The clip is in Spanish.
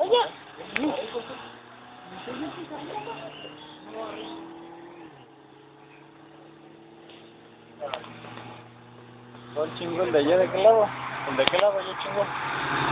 ¿Cuál chingón de allá de qué lado? ¿El de qué lado yo chingo?